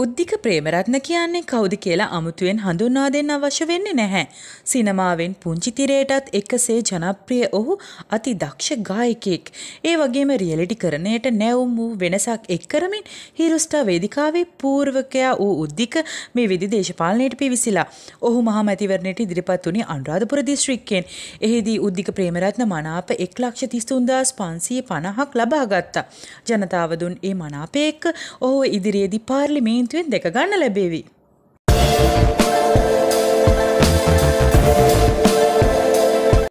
උද්දික ප්‍රේමරත්න කියන්නේ කවුද කියලා අමුතුවෙන් හඳුන්වා දෙන්න අවශ්‍ය වෙන්නේ නැහැ. සිනමාවෙන් පුංචි තිරයටත් එකසේ ජනප්‍රිය ඔහු අති දක්ෂ ගායකයෙක්. ඒ වගේම රියැලිටි කරණයට නැවුම් වූ වෙනසක් එක් කරමින් හිරුස්ටා වේදිකාවේ පූර්වකයා වූ උද්දික මේ විදි දේශපාලනයට පිවිසිලා. ඔහු මහා මැතිවරණයට ඉදිරිපත් වුණේ අනුරාධපුර දිස්ත්‍රික්කයෙන්. එහිදී උද්දික ප්‍රේමරත්න මනාප 1,33,550ක් ලබා ගත්තා. ජනතාව දුන් ඒ මනාපය එක්ක ඔහු ඉදිරියේදී පාර්ලිමේන්තුවෙන් දැක ගන්න ලැබේවි.